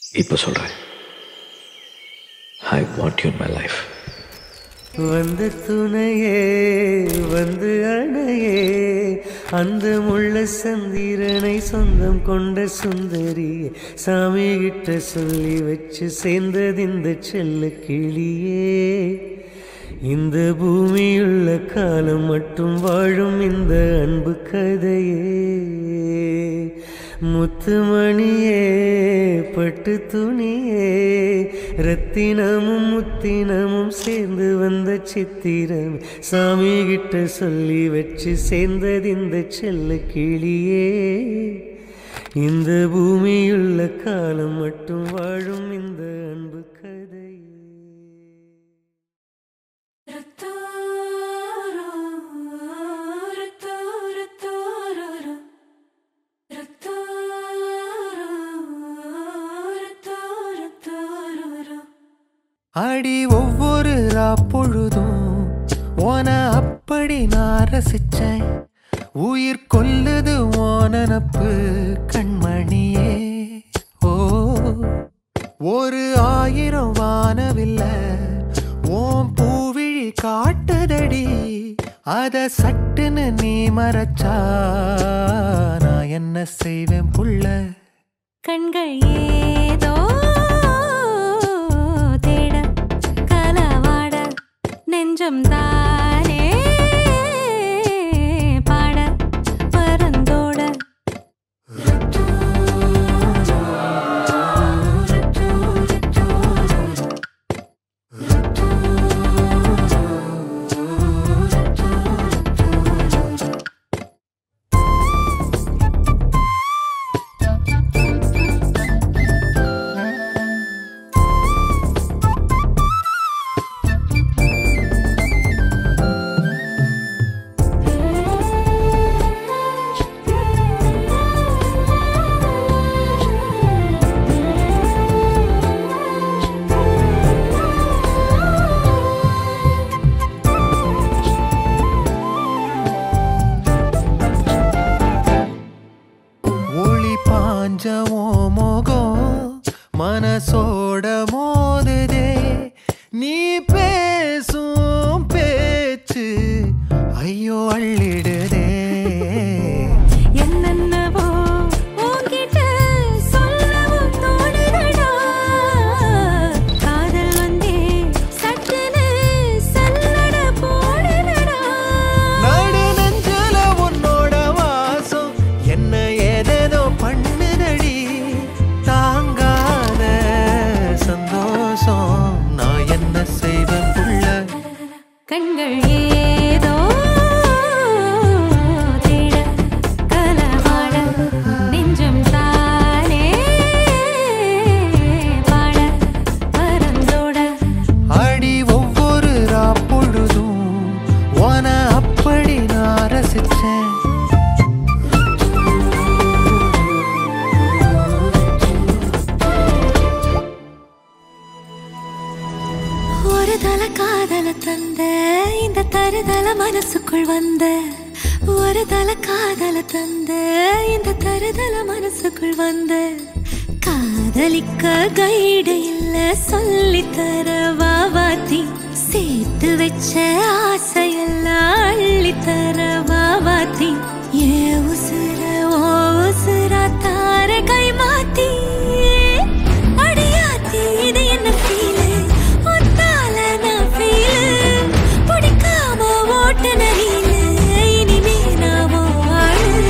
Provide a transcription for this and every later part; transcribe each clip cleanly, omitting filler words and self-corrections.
இப்போ சொல்கிறேன், I want you in my life. வந்து துணையே வந்து அணையே, அந்த முள்ள சந்திரனை சொந்தம் கொண்ட சுந்தரியே, சாமி கிட்ட சொல்லி வச்சு சேர்ந்தது இந்த செல்ல கிளியே. இந்த பூமியுள்ள காலம் மட்டும் வாழும் இந்த அன்பு கதையே. முத்துமணியே பட்டு துணியே, ரத்தினமும் முத்தினமும் சேர்ந்து வந்த சித்திரம், சாமி கிட்ட சொல்லி வச்சு சேர்ந்தது இந்த செல்ல கிளியே. இந்த பூமியுள்ள காலம் மட்டும் வாழும் இந்த அன்பு கதையே. அடி ஒவ்வொரு பொழுதும் ஓன அப்படி நான் ரசிச்சேன், உயிர் கொல்லுது ஓனப்பு கண்மணியே. ஓ ஒரு 1000 வானவில்ல ஓம் பூவிழி காட்டுதடி, அத சட்டுன்னு நீ மறைச்சா நான் என்ன செய்வேன் புள்ள. கண்கள் ஏதோ நெஞ்சம் தானே பாட பரந்தோட. மனசோட மோதுதே நீ பேசும் பேச்சு, ஐயோ அள்ளிடுதே. என்னென்னவோ உன்கிட்ட சொல்லவும் தோணுதடா, காதல் வந்தே சட்டுன்னு சல்லட போடுதடா. நடு நெஞ்சல உன்னோட வாசம் என்ன ஏதேதோ பண்ணுதடி, தாங்காத சந்தோஷம் நான் என்ன செய்வேன் புள்ள. கண்கள் ஏதோ தேட கலவாட, நெஞ்சம் தானே பாட பரந்தோட. அடி ஒவ்வொரு பொழுதும் ஓன அப்படி நான் ரசிச்சேன். ஒரு தல காதல தந்த இந்த தருதல மனசுக்குள் வந்த, ஒரு தல காதல தந்த இந்த தருதல மனசுக்குள் வந்த, காதலிக்க கைடு இல்ல சொல்லித்தர வாவாத்தி, சேர்த்து வச்ச ஆசையெல்லாம் அள்ளித்தர வாவாத்தி, ஏ உசுர ஓ உசுரா தார கை மாத்தி அடியாத்தி. இது என்ன ஃபீலு ஒத்தால நான் ஃபீலு, பிடிக்காம ஓட்டு நரீலு, இனிமே நான் ஆளு.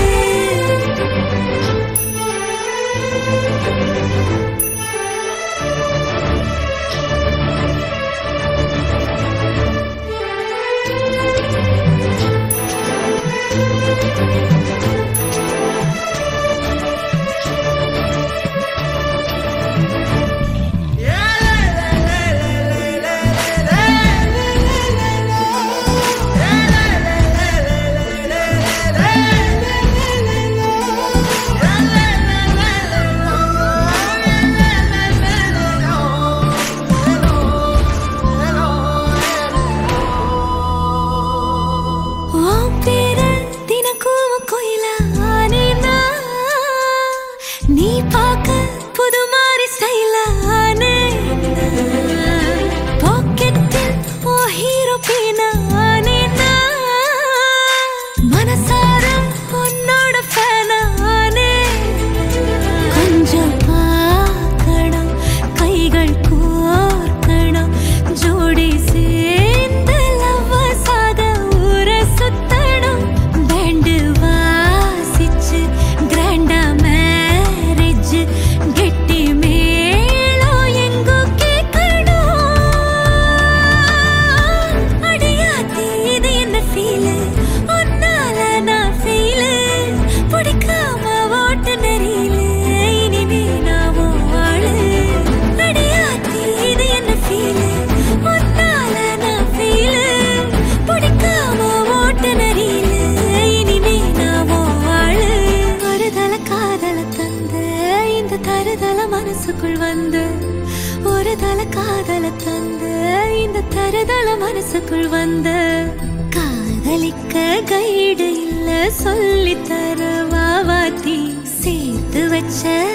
நீ பார்க்க புது மாதிரி ஸ்டைல தருதல மனசுக்குள் வந்து ஒரு தல காதல தந்து இந்த தருதல மனசுக்குள் வந்து காதலிக்க கைடு இல்ல சொல்லி தர வாவாத்தி சேர்த்து வச்ச